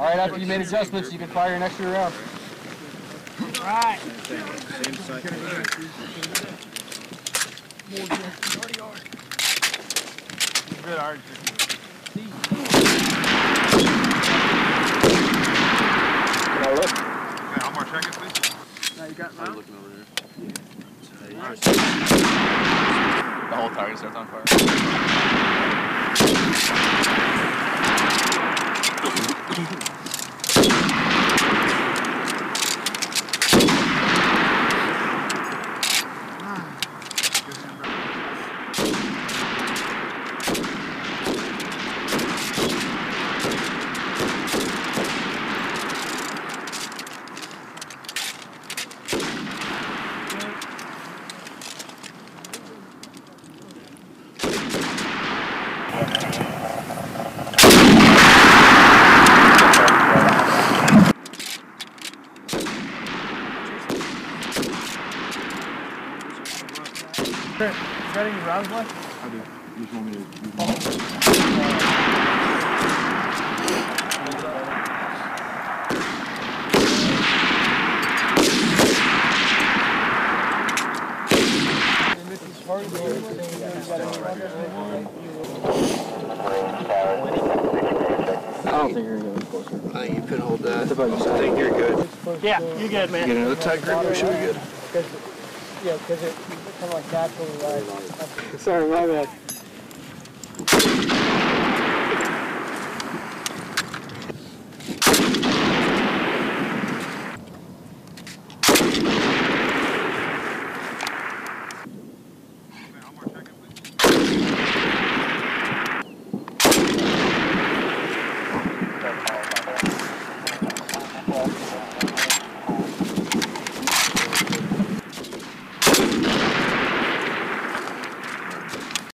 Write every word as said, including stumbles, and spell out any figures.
All right, after you made adjustments, you can fire your extra round. All right. Same side. Good, Art. Can I look? Okay, one more second, please. Now you got round? Looking over there. The whole target starts on fire. You got any rounds left? I do. You just want me to use my... I don't think you're going to get closer. I think you can hold that. I think you're good. Yeah, you're good, man. Get another tight grip, we should be good. Yeah, because it kind of like naturally rises. Sorry, my bad.